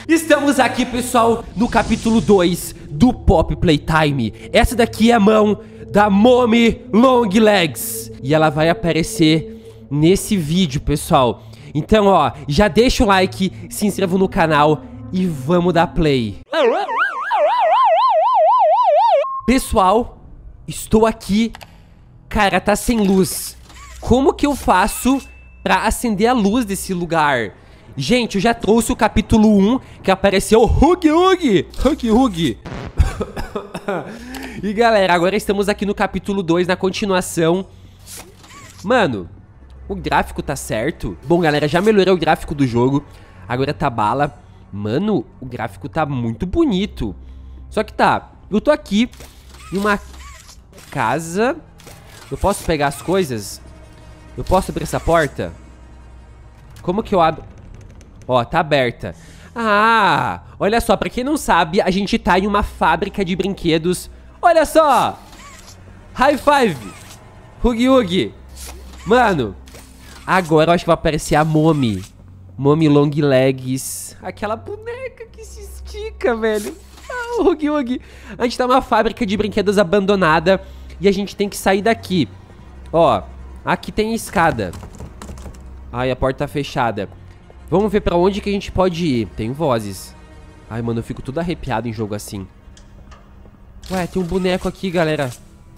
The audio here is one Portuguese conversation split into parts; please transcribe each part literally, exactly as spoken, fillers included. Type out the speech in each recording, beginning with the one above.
Estamos aqui, pessoal, no capítulo dois do Pop Playtime. Essa daqui é a mão da Mommy Long Legs e ela vai aparecer nesse vídeo, pessoal. Então, ó, já deixa o like, se inscreva no canal e vamos dar play. Pessoal, estou aqui. Cara, tá sem luz. Como que eu faço pra acender a luz desse lugar? Gente, eu já trouxe o capítulo um, que apareceu o Huggy Huggy. Huggy Huggy. E galera, agora estamos aqui no capítulo dois, na continuação. Mano, o gráfico tá certo. Bom, galera, já melhorei o gráfico do jogo. Agora tá bala. Mano, o gráfico tá muito bonito. Só que tá, eu tô aqui em uma casa. Eu posso pegar as coisas? Eu posso abrir essa porta? Como que eu abro? Ó, tá aberta. Ah, olha só, pra quem não sabe, a gente tá em uma fábrica de brinquedos. Olha só! High five! Huggy Huggy! Mano, agora eu acho que vai aparecer a Mommy. Mommy Long Legs. Aquela boneca que se estica, velho. Ah, o Huggy Huggy. A gente tá numa fábrica de brinquedos abandonada e a gente tem que sair daqui. Ó, aqui tem escada. Ai, a porta tá fechada. Vamos ver pra onde que a gente pode ir. Tem vozes. Ai, mano, eu fico tudo arrepiado em jogo assim. Ué, tem um boneco aqui, galera.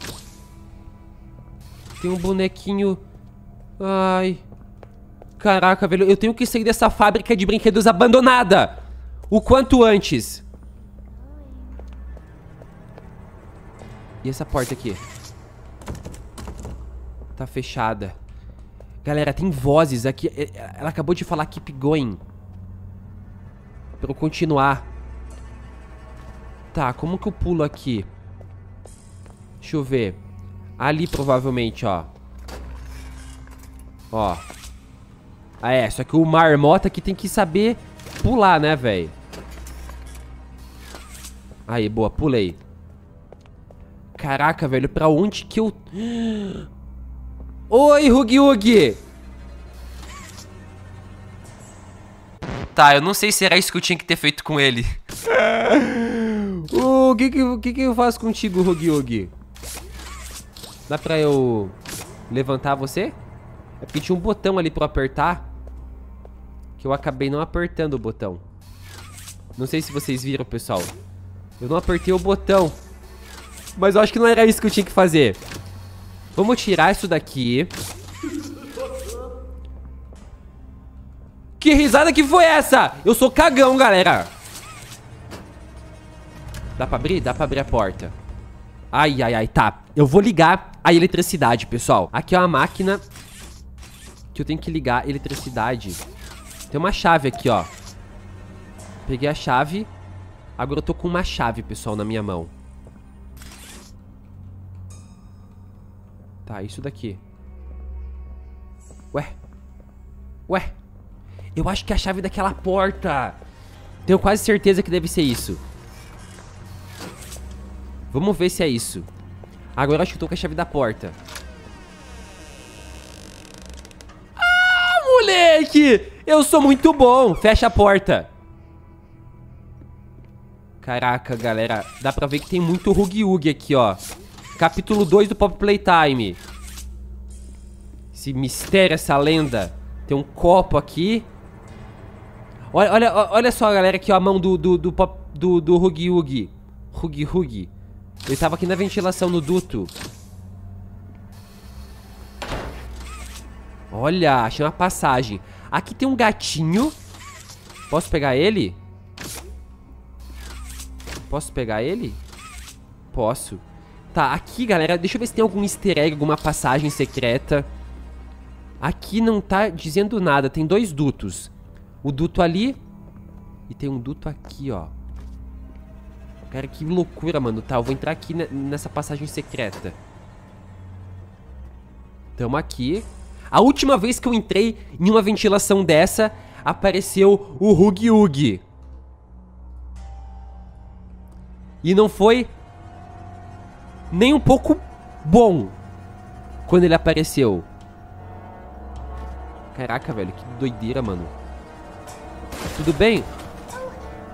Tem um bonequinho. Ai. Caraca, velho. Eu tenho que sair dessa fábrica de brinquedos abandonada. O quanto antes. E essa porta aqui? Tá fechada. Galera, tem vozes aqui. Ela acabou de falar keep going. Pra eu continuar. Tá, como que eu pulo aqui? Deixa eu ver. Ali, provavelmente, ó. Ó. Ah, é. Só que o marmota aqui tem que saber pular, né, velho? Aí, boa. Pulei. Caraca, velho. Pra onde que eu... Oi, Huggy Huggy! Tá, eu não sei se era isso que eu tinha que ter feito com ele. O que que, que que eu faço contigo, Huggy Huggy? Dá pra eu levantar você? É porque tinha um botão ali pra eu apertar, que eu acabei não apertando o botão. Não sei se vocês viram, pessoal. Eu não apertei o botão. Mas eu acho que não era isso que eu tinha que fazer. Vamos tirar isso daqui. Que risada que foi essa? Eu sou cagão, galera. Dá pra abrir? Dá pra abrir a porta. Ai, ai, ai, tá. Eu vou ligar a eletricidade, pessoal. Aqui é uma máquina que eu tenho que ligar a eletricidade. Tem uma chave aqui, ó. Peguei a chave. Agora eu tô com uma chave, pessoal, na minha mão. Tá, isso daqui. Ué. Ué. Eu acho que é a chave daquela porta. Tenho quase certeza que deve ser isso. Vamos ver se é isso. Agora eu acho que eu tô com a chave da porta. Ah, moleque! Eu sou muito bom. Fecha a porta. Caraca, galera. Dá pra ver que tem muito Huggy Huggy aqui, ó. Capítulo dois do Pop Playtime. Esse mistério, essa lenda. Tem um copo aqui. Olha, olha, olha só, galera, aqui ó, a mão do, do, do, pop, do, do Huggy Huggy. Huggy Huggy. Ele tava aqui na ventilação, no duto. Olha, achei uma passagem. Aqui tem um gatinho. Posso pegar ele? Posso pegar ele? Posso. Tá, aqui, galera, deixa eu ver se tem algum easter egg, alguma passagem secreta. Aqui não tá dizendo nada, tem dois dutos. O duto ali e tem um duto aqui, ó. Cara, que loucura, mano. Tá, eu vou entrar aqui nessa passagem secreta. Tamo aqui. A última vez que eu entrei em uma ventilação dessa, apareceu o Huggy Huggy. E não foi nem um pouco bom quando ele apareceu. Caraca, velho, que doideira, mano. Tudo bem?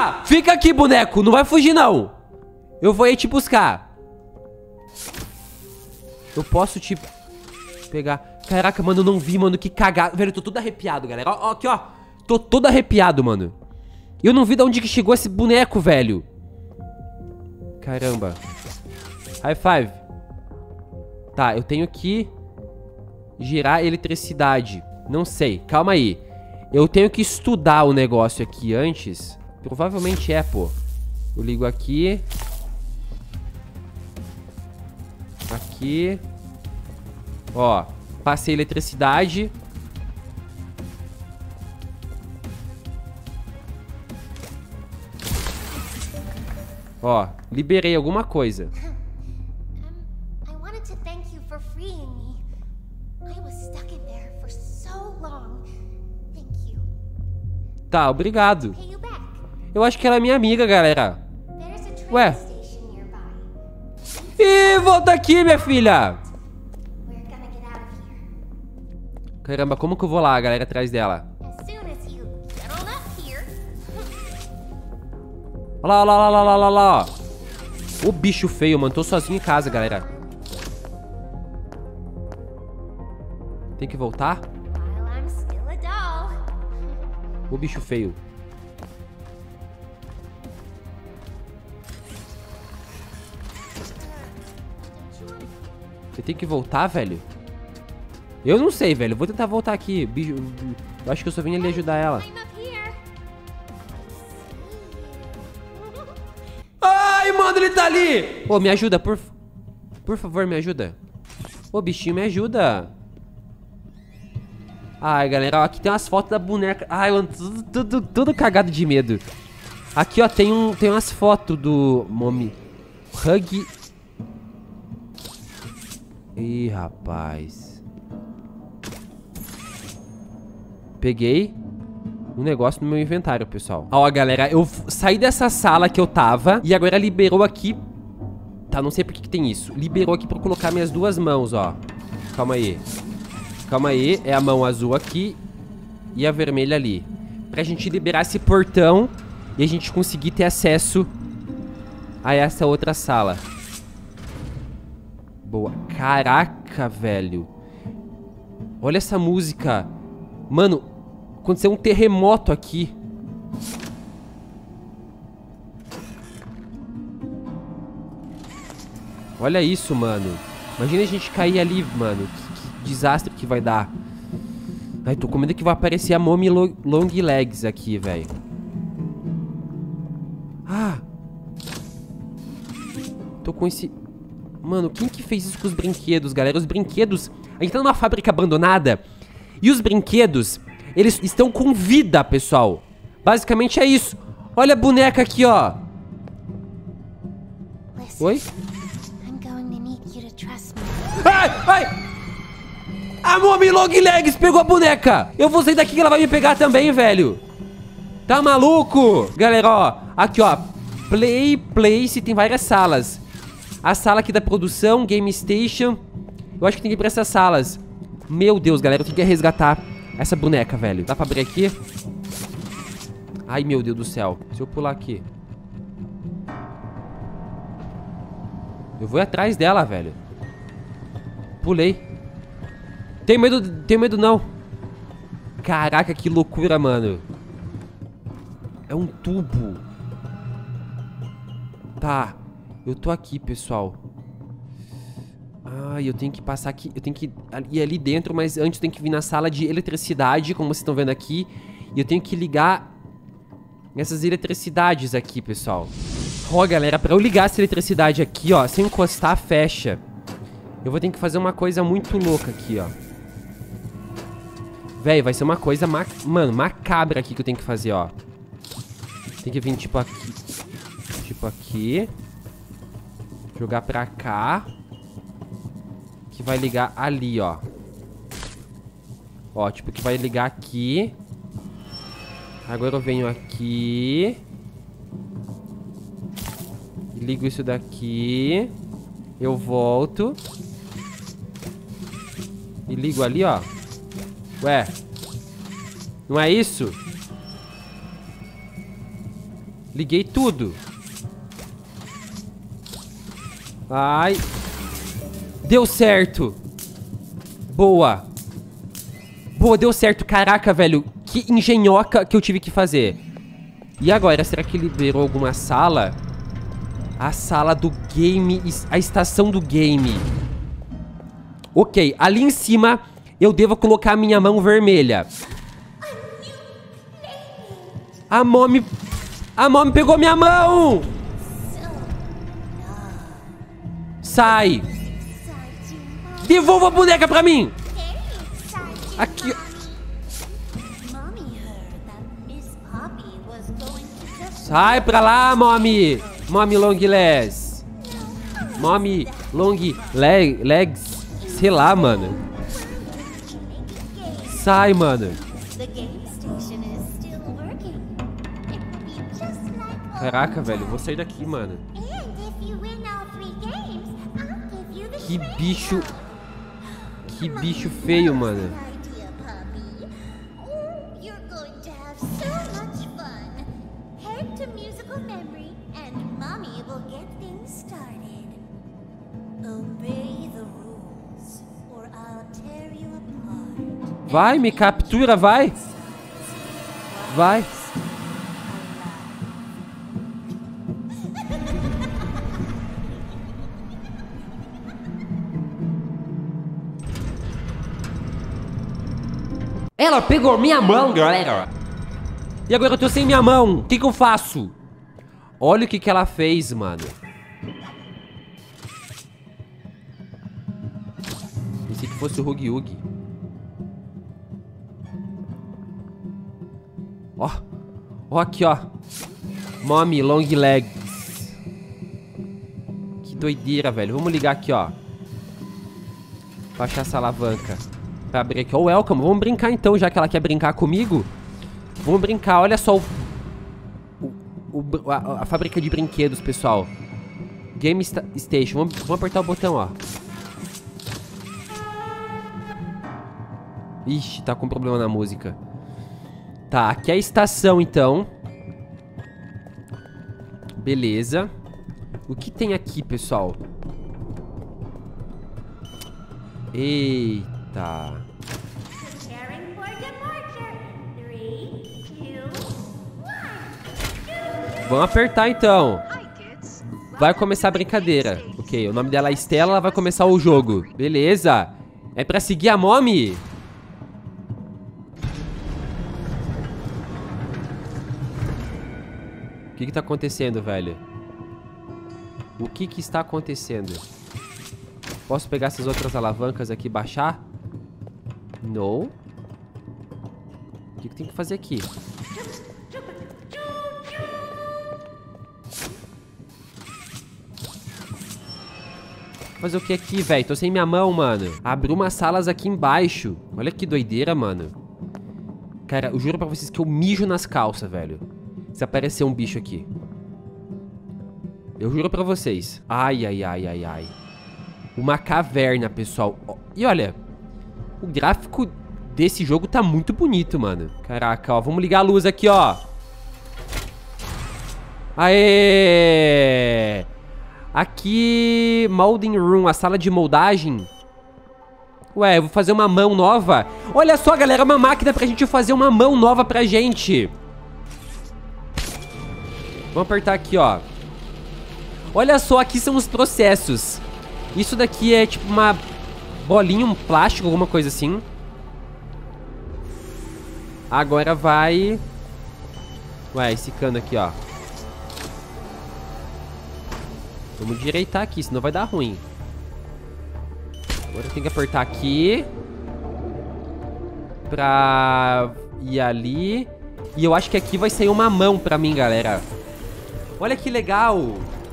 Fica! Fica aqui, boneco. Não vai fugir, não. Eu vou aí te buscar. Eu posso te pegar. Caraca, mano, eu não vi, mano. Que cagada. Velho, eu tô todo arrepiado, galera. Ó, ó, aqui, ó. Tô todo arrepiado, mano. Eu não vi de onde que chegou esse boneco, velho. Caramba. High five. Tá, eu tenho que girar eletricidade. Não sei, calma aí. Eu tenho que estudar o negócio aqui antes. Provavelmente é, pô. Eu ligo aqui. Aqui. Ó, passei eletricidade. Ó, liberei alguma coisa. Tá, obrigado. Eu acho que ela é minha amiga, galera. Ué. Ih, volta aqui, minha filha. Caramba, como que eu vou lá, galera, atrás dela? Olha lá, olha lá, olha lá, olha lá, ó. O bicho feio, mano. Tô sozinho em casa, galera. Tem que voltar? O bicho feio. Você tem que voltar, velho? Eu não sei, velho. Vou tentar voltar aqui. Bicho, eu acho que eu só vim ali ajudar ela. Ai, mano, ele tá ali! Ô, me ajuda, por... Por favor, me ajuda. Ô, bichinho, me ajuda. Ai, galera, ó, aqui tem umas fotos da boneca. Ai, mano, tudo, tudo, tudo cagado de medo. Aqui, ó, tem, um, tem umas fotos do Mommy Hug. Ih, rapaz. Peguei um negócio no meu inventário, pessoal. Ó, galera, eu saí dessa sala que eu tava e agora liberou aqui. Tá, não sei por que que tem isso. Liberou aqui pra eu colocar minhas duas mãos, ó. Calma aí. Calma aí, é a mão azul aqui e a vermelha ali. Pra gente liberar esse portão e a gente conseguir ter acesso a essa outra sala. Boa. Caraca, velho. Olha essa música. Mano, aconteceu um terremoto aqui. Olha isso, mano. Imagina a gente cair ali, mano. Desastre que vai dar. Ai, tô com medo que vai aparecer a Mommy Long Legs aqui, velho. Ah! Tô com esse... Mano, quem que fez isso com os brinquedos, galera? Os brinquedos... A gente tá numa fábrica abandonada. E os brinquedos, eles estão com vida, pessoal. Basicamente é isso. Olha a boneca aqui, ó. Oi? Ai, ai! A Mommy Long Legs pegou a boneca. Eu vou sair daqui que ela vai me pegar também, velho. Tá maluco? Galera, ó. Aqui, ó. Play, Place, tem várias salas. A sala aqui da produção, Game Station. Eu acho que tem que ir pra essas salas. Meu Deus, galera, eu tenho que resgatar essa boneca, velho. Dá pra abrir aqui? Ai, meu Deus do céu. Se eu pular aqui. Eu vou ir atrás dela, velho. Pulei. Tenho medo, tenho medo não. Caraca, que loucura, mano. É um tubo. Tá. Eu tô aqui, pessoal. Ai, eu tenho que passar aqui. Eu tenho que ir ali dentro, mas antes eu tenho que vir na sala de eletricidade, como vocês estão vendo aqui. E eu tenho que ligar essas eletricidades aqui, pessoal. Ó, galera, pra eu ligar essa eletricidade aqui, ó, sem encostar, fecha. Eu vou ter que fazer uma coisa muito louca aqui, ó. Véi, vai ser uma coisa, ma mano, macabra aqui que eu tenho que fazer, ó. Tem que vir, tipo, aqui. Tipo, aqui. Jogar pra cá. Que vai ligar ali, ó. Ó, tipo, que vai ligar aqui. Agora eu venho aqui. Ligo isso daqui. Eu volto. E ligo ali, ó. Ué. Não é isso? Liguei tudo. Ai. Deu certo. Boa. Boa, deu certo. Caraca, velho. Que engenhoca que eu tive que fazer. E agora, será que liberou alguma sala? A sala do game. A estação do game. Ok, ali em cima eu devo colocar a minha mão vermelha. A Mommy... A Mommy pegou minha mão! Sai! Devolva a boneca pra mim! Aqui... Sai pra lá, Mommy! Mommy long legs! Mommy long leg, legs! Sei lá, mano. Sai, mano. Caraca, velho. Vou sair daqui, mano. Que bicho... Que bicho feio, mano. Vai, me captura, vai. Vai. Ela pegou minha mão, galera. E agora eu tô sem minha mão. O que que eu faço? Olha o que que ela fez, mano. Pensei que fosse o Huggy Wuggy. Ó. Ó aqui, ó. Mommy long legs. Que doideira, velho. Vamos ligar aqui, ó. Baixar essa alavanca. Pra abrir aqui. Ó, oh, welcome. Vamos brincar então, já que ela quer brincar comigo. Vamos brincar. Olha só o... o, o a, a fábrica de brinquedos, pessoal. Game sta Station. Vamos, vamos apertar o botão, ó. Ixi, tá com problema na música. Tá, aqui é a estação, então. Beleza. O que tem aqui, pessoal? Eita. Vamos apertar, então. Vai começar a brincadeira. Ok, o nome dela é Estela, ela vai começar o jogo. Beleza. É pra seguir a Mommy? O que que tá acontecendo, velho? O que que está acontecendo? Posso pegar essas outras alavancas aqui e baixar? Não. O que que tem que fazer aqui? Fazer o que aqui, velho? Tô sem minha mão, mano. Abriu umas salas aqui embaixo. Olha que doideira, mano. Cara, eu juro pra vocês que eu mijo nas calças, velho. Se aparecer um bicho aqui. Eu juro pra vocês. Ai, ai, ai, ai, ai. Uma caverna, pessoal. E olha, o gráfico desse jogo tá muito bonito, mano. Caraca, ó. Vamos ligar a luz aqui, ó. Aê! Aqui... Molding Room, a sala de moldagem. Ué, eu vou fazer uma mão nova. Olha só, galera, uma máquina pra gente fazer uma mão nova pra gente. Vamos apertar aqui, ó. Olha só, aqui são os processos. Isso daqui é tipo uma bolinha, um plástico, alguma coisa assim. Agora vai... Ué, esse cano aqui, ó. Vamos direitar aqui, senão vai dar ruim. Agora tem que apertar aqui. Pra ir ali. E eu acho que aqui vai sair uma mão pra mim, galera. Olha que legal.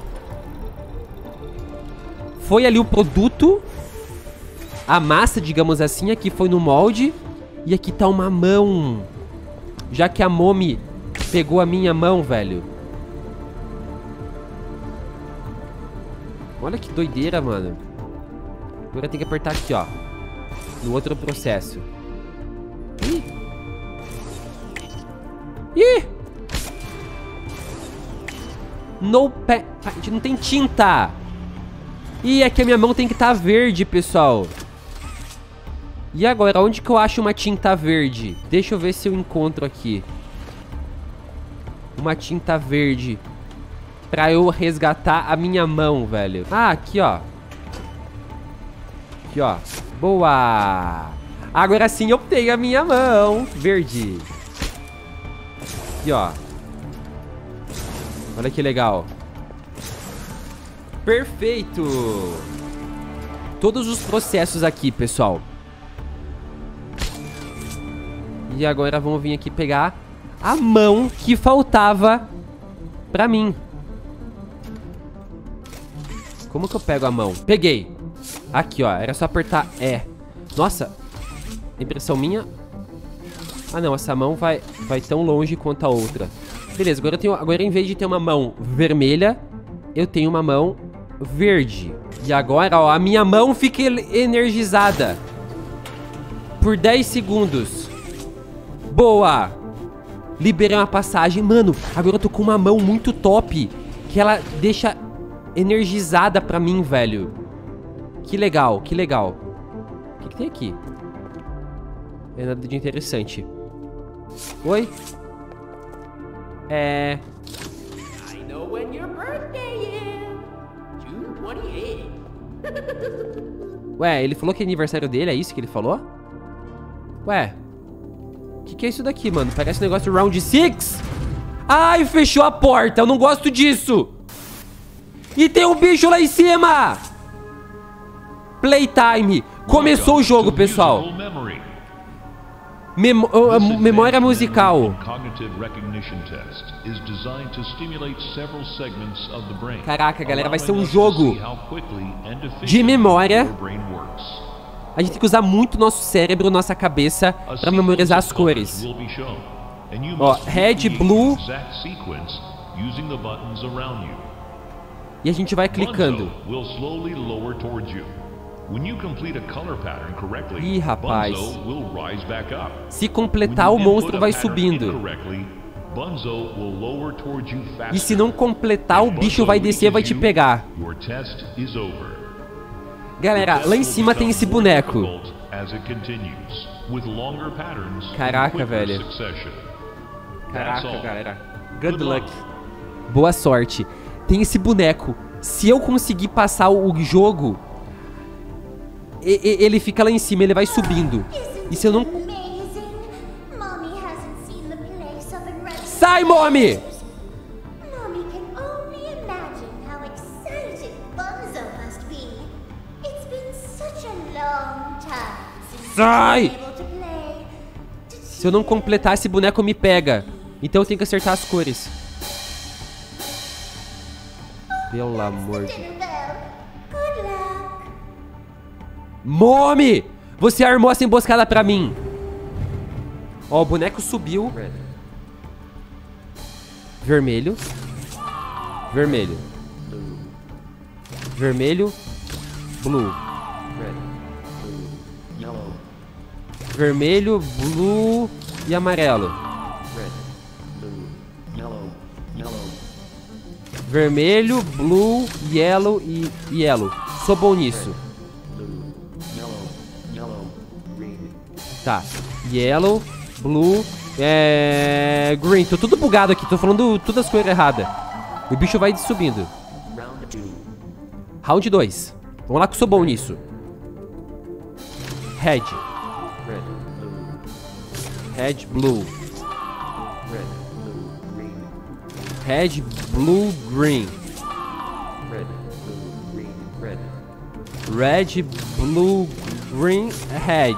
Foi ali o produto. A massa, digamos assim. Aqui foi no molde. E aqui tá uma mão. Já que a Mommy pegou a minha mão, velho. Olha que doideira, mano. Agora tem que apertar aqui, ó. No outro processo. Ih! Ih! No paint. A gente não tem tinta. E é que a minha mão tem que estar verde, pessoal. E agora, onde que eu acho uma tinta verde? Deixa eu ver se eu encontro aqui. Uma tinta verde. Pra eu resgatar a minha mão, velho. Ah, aqui, ó. Aqui, ó. Boa. Agora sim eu tenho a minha mão verde. Aqui, ó. Olha que legal. Perfeito. Todos os processos aqui, pessoal. E agora vamos vir aqui pegar a mão que faltava pra mim. Como que eu pego a mão? Peguei. Aqui, ó. Era só apertar E. Nossa. Impressão minha. Ah, não. Essa mão vai, vai tão longe quanto a outra. Beleza. Agora, eu tenho, agora, em vez de ter uma mão vermelha, eu tenho uma mão verde. E agora, ó, a minha mão fica energizada. Por dez segundos. Boa. Liberei uma passagem. Mano, agora eu tô com uma mão muito top. Que ela deixa energizada pra mim, velho. Que legal, que legal. O que, que tem aqui? É nada de interessante. Oi? É... I know when your birthday is. June twenty-eighth. Ué, ele falou que é aniversário dele, é isso que ele falou? Ué. O que, que é isso daqui, mano? Parece um negócio de Round seis. Ai, fechou a porta. Eu não gosto disso. E tem um bicho lá em cima. Playtime. Começou o jogo, pessoal. Memo uh, memória musical. Caraca, galera, vai ser um jogo de memória. A gente tem que usar muito nosso cérebro, nossa cabeça, pra memorizar as cores. Ó, red, blue. E a gente vai clicando. Ih, rapaz. Se completar, o monstro vai subindo. E se não completar, o bicho vai descer e vai te pegar. Galera, lá em cima tem esse boneco. Caraca, velho. Caraca, galera. Good luck. Boa sorte. Tem esse boneco. Se eu conseguir passar o jogo, ele fica lá em cima, ele vai subindo. E se eu não... Sai, Mommy! Sai! Se eu não completar, esse boneco me pega. Então eu tenho que acertar as cores. Pelo amor de Deus. Mommy! Você armou essa emboscada pra mim. Ó, o boneco subiu. Vermelho. Vermelho. Vermelho. Blue. Vermelho, blue e amarelo. Vermelho, blue, yellow e yellow. Sou bom nisso. Tá. Yellow, blue, é... green. Tô tudo bugado aqui. Tô falando todas as coisas erradas. O bicho vai subindo. Round dois. Vamos lá que eu sou bom nisso. Red. Red, blue. Red, blue, green. Red, blue, green, red.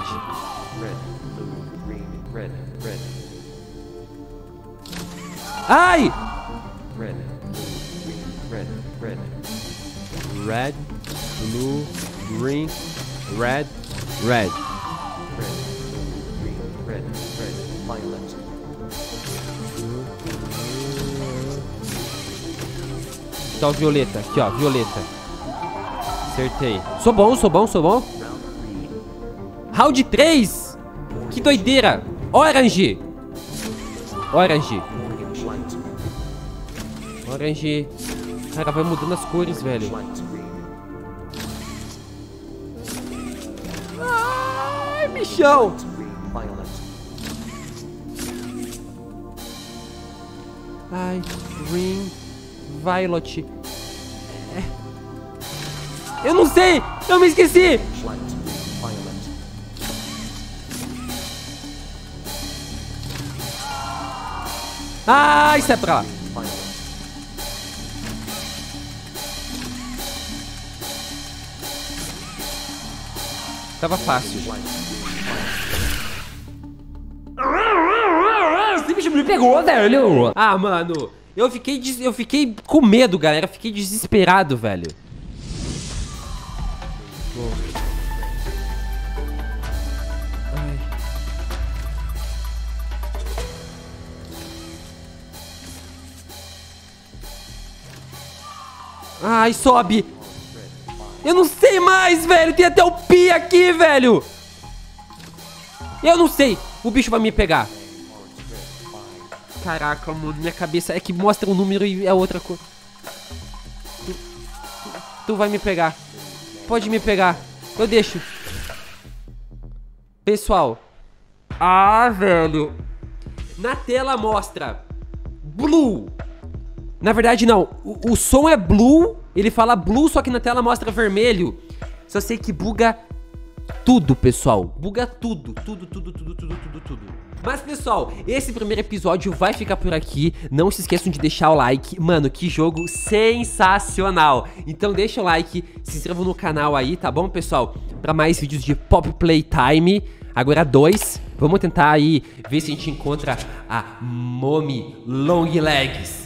Ai! Red, blue, green, red, red. Tá o violeta, aqui ó, violeta. Acertei. Sou bom, sou bom, sou bom. Round três. Que doideira. Orange. Orange. Orange. Cara, vai mudando as cores, velho. Ai, bichão. Ai, green, violet. É. Eu não sei, eu me esqueci. Ah, isso é pra lá. Tava fácil. Esse bicho me pegou, velho. Ah, mano. Eu fiquei, des... eu fiquei com medo, galera. Eu fiquei desesperado, velho. Ai. Ai, sobe. Eu não sei mais, velho. Tem até o pi aqui, velho. Eu não sei. O bicho vai me pegar. Caraca, mano. Minha cabeça é que mostra um número e é outra coisa. Tu, tu, tu vai me pegar. Pode me pegar. Eu deixo. Pessoal. Ah, velho. Na tela mostra blue. Na verdade, não. O, o som é blue. Ele fala blue, só que na tela mostra vermelho. Só sei que buga tudo, pessoal. Buga tudo, tudo, tudo, tudo, tudo, tudo, tudo. Mas, pessoal, esse primeiro episódio vai ficar por aqui. Não se esqueçam de deixar o like. Mano, que jogo sensacional. Então deixa o like, se inscrevam no canal aí, tá bom, pessoal? Pra mais vídeos de Pop Playtime. Agora dois. Vamos tentar aí ver se a gente encontra a Momi Long Legs.